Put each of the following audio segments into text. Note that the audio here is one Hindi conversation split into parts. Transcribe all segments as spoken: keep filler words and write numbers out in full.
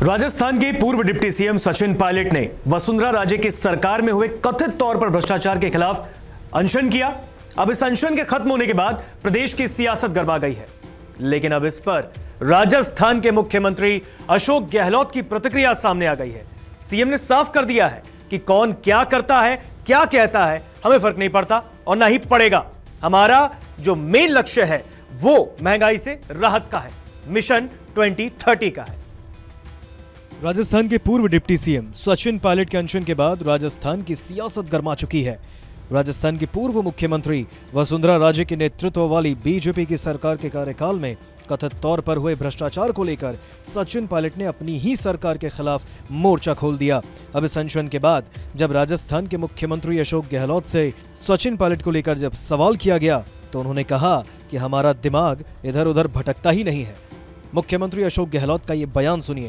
राजस्थान के पूर्व डिप्टी सीएम सचिन पायलट ने वसुंधरा राजे की सरकार में हुए कथित तौर पर भ्रष्टाचार के खिलाफ अनशन किया। अब इस अनशन के खत्म होने के बाद प्रदेश की सियासत गरमा गई है, लेकिन अब इस पर राजस्थान के मुख्यमंत्री अशोक गहलोत की प्रतिक्रिया सामने आ गई है। सीएम ने साफ कर दिया है कि कौन क्या करता है, क्या कहता है, हमें फर्क नहीं पड़ता और ना ही पड़ेगा। हमारा जो मेन लक्ष्य है वो महंगाई से राहत का है, मिशन ट्वेंटी थर्टी का है। राजस्थान के पूर्व डिप्टी सीएम सचिन पायलट के अनशन के बाद राजस्थान की सियासत गरमा चुकी है। राजस्थान की पूर्व मुख्यमंत्री वसुंधरा राजे के नेतृत्व वाली बीजेपी की सरकार के कार्यकाल में कथित तौर पर हुए भ्रष्टाचार को लेकर सचिन पायलट ने अपनी ही सरकार के खिलाफ मोर्चा खोल दिया। अब इस अनशन के बाद जब राजस्थान के मुख्यमंत्री अशोक गहलोत से सचिन पायलट को लेकर जब सवाल किया गया तो उन्होंने कहा कि हमारा दिमाग इधर उधर भटकता ही नहीं है। मुख्यमंत्री अशोक गहलोत का ये बयान सुनिए।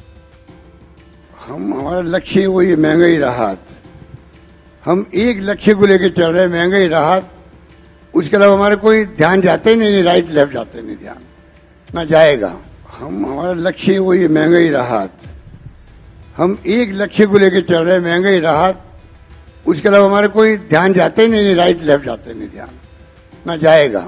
हम हमारा लक्ष्य वही महंगाई राहत। हम एक लक्ष्य को लेकर चल रहे हैं, महंगाई राहत। उसके अलावा हमारा कोई ध्यान जाते ही नहीं, राइट लेफ्ट जाते नहीं, ध्यान ना जाएगा। हम हमारा लक्ष्य वही महंगाई राहत। हम एक लक्ष्य को लेकर चल रहे हैं, महंगाई राहत। उसके अलावा हमारा कोई ध्यान जाते ही नहीं, राइट लेफ्ट जाते नहीं, ध्यान ना जाएगा।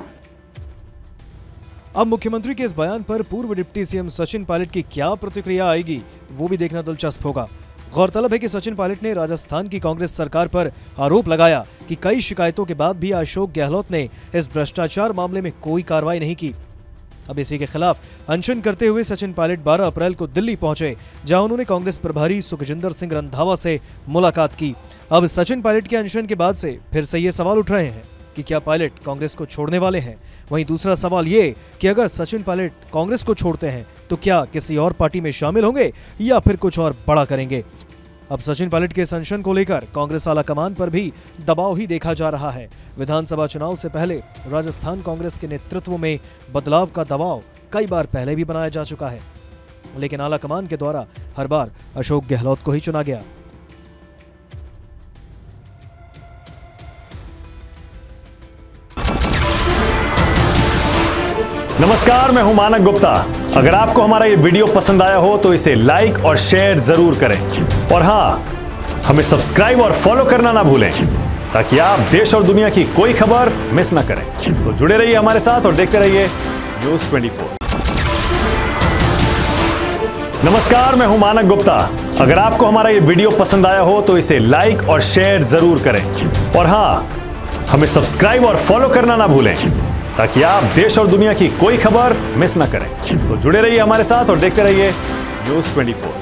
अब मुख्यमंत्री के इस बयान पर पूर्व डिप्टी सीएम सचिन पायलट की क्या प्रतिक्रिया आएगी, वो भी देखना दिलचस्प होगा। गौरतलब है कि सचिन पायलट ने राजस्थान की कांग्रेस सरकार पर आरोप लगाया कि कई शिकायतों के बाद भी अशोक गहलोत ने इस भ्रष्टाचार मामले में कोई कार्रवाई नहीं की। अब इसी के खिलाफ अनशन करते हुए सचिन पायलट बारह अप्रैल को दिल्ली पहुंचे, जहां उन्होंने कांग्रेस प्रभारी सुखजिंदर सिंह रंधावा से मुलाकात की। अब सचिन पायलट के अनशन के बाद से फिर से ये सवाल उठ रहे हैं कि क्या पायलट कांग्रेस को छोड़ने वाले हैं। वहीं दूसरा सवाल ये कि अगर सचिन पायलट कांग्रेस को छोड़ते हैं तो क्या किसी और पार्टी में शामिल होंगे या फिर कुछ और बड़ा करेंगे। अब सचिन पायलट के इस अनशन को लेकर कांग्रेस आला कमान पर भी दबाव ही देखा जा रहा है। विधानसभा चुनाव से पहले राजस्थान कांग्रेस के नेतृत्व में बदलाव का दबाव कई बार पहले भी बनाया जा चुका है, लेकिन आला कमान के द्वारा हर बार अशोक गहलोत को ही चुना गया। नमस्कार, मैं हूं मानक गुप्ता। अगर आपको हमारा ये वीडियो पसंद आया हो तो इसे लाइक और शेयर जरूर करें, और हां, हमें सब्सक्राइब और फॉलो करना ना भूलें ताकि आप देश और दुनिया की कोई खबर मिस ना करें। तो जुड़े रहिए हमारे साथ और देखते रहिए न्यूज़ ट्वेंटी फोर। नमस्कार, मैं हूं मानक गुप्ता। अगर आपको हमारा ये वीडियो पसंद आया हो तो इसे लाइक और शेयर जरूर करें, और हां, हमें सब्सक्राइब और फॉलो करना ना भूलें ताकि आप देश और दुनिया की कोई खबर मिस ना करें। तो जुड़े रहिए हमारे साथ और देखते रहिए न्यूज़ ट्वेंटी फोर।